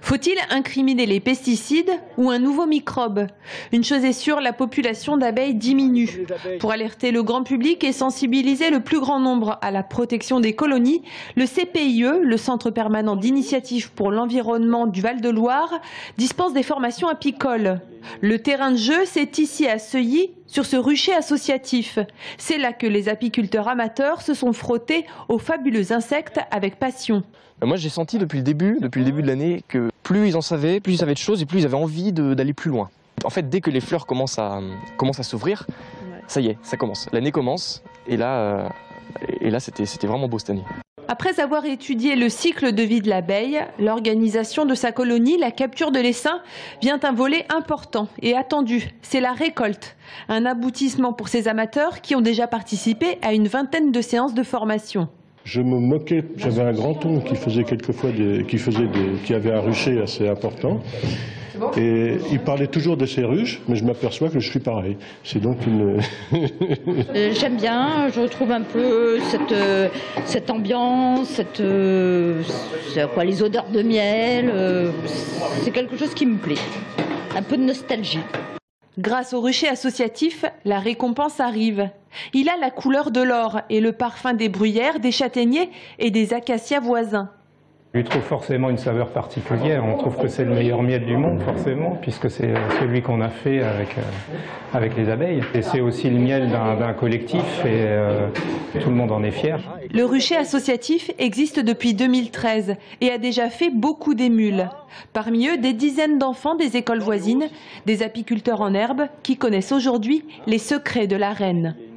Faut-il incriminer les pesticides ou un nouveau microbe? Une chose est sûre, la population d'abeilles diminue. Pour alerter le grand public et sensibiliser le plus grand nombre à la protection des colonies, le CPIE, le Centre permanent d'initiative pour l'environnement du Val-de-Loire, dispense des formations apicoles. Le terrain de jeu, c'est ici à Seuilly, sur ce rucher associatif. C'est là que les apiculteurs amateurs se sont frottés aux fabuleux insectes avec passion. Moi j'ai senti depuis le début de l'année que plus ils en savaient, plus ils savaient de choses et plus ils avaient envie d'aller plus loin. En fait, dès que les fleurs commencent à s'ouvrir, ça y est, ça commence. L'année commence et là c'était vraiment beau cette année. Après avoir étudié le cycle de vie de l'abeille, l'organisation de sa colonie, la capture de l'essaim, vient un volet important et attendu. C'est la récolte. Un aboutissement pour ces amateurs qui ont déjà participé à une vingtaine de séances de formation. Je me moquais, j'avais un grand thon qui faisait quelquefois qui avait un rucher assez important. Et il parlait toujours de ses ruches, mais je m'aperçois que je suis pareil. C'est donc une... J'aime bien, je retrouve un peu cette ambiance, les odeurs de miel. C'est quelque chose qui me plaît. Un peu de nostalgie. Grâce au rucher associatif, la récompense arrive. Il a la couleur de l'or et le parfum des bruyères, des châtaigniers et des acacias voisins. On lui trouve forcément une saveur particulière. On trouve que c'est le meilleur miel du monde, forcément, puisque c'est celui qu'on a fait avec les abeilles. Et c'est aussi le miel d'un collectif et tout le monde en est fier. Le rucher associatif existe depuis 2013 et a déjà fait beaucoup d'émules. Parmi eux, des dizaines d'enfants des écoles voisines, des apiculteurs en herbe qui connaissent aujourd'hui les secrets de la reine.